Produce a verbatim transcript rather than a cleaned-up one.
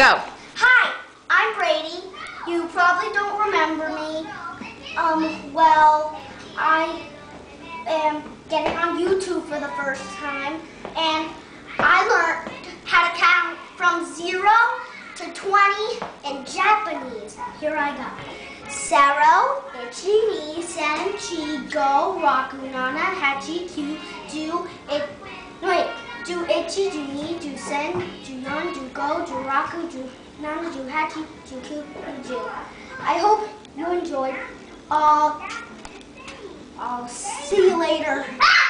Go. Hi, I'm Brady. You probably don't remember me. Um, well, I am getting on YouTube for the first time, and I learned how to count from zero to twenty in Japanese. Here I go. Sero, ichi, ni, sen, chi, go, raku, nana, hachi, kyu, ju, it, no wait, ju, ichi, ju, ni, ju, sen, ju, yon, ju, go, ju, raku, ju, nana, ju, hachi, ju, kyu, ju. I hope you enjoyed. Uh, I'll see you later.